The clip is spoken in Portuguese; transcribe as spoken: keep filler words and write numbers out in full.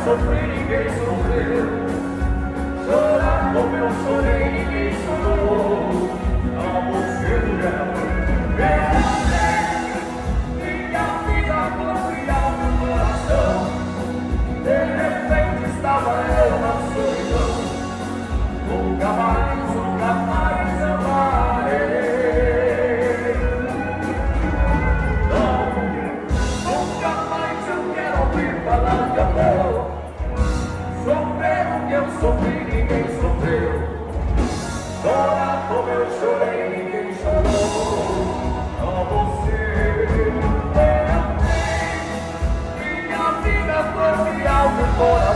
sofri, ninguém sofreu. Chorar como eu chorei, ninguém chorou. A você, mulher, minha vida confiava no coração. De repente estava eu na solidão. Nunca mais, nunca mais amarei. Não, nunca mais eu quero ouvir falar de amor. Sofrer o que eu sofri, ninguém sofreu. Chorar como eu chorei, ninguém chorou. A você eu dei minha vida, foi algo embora.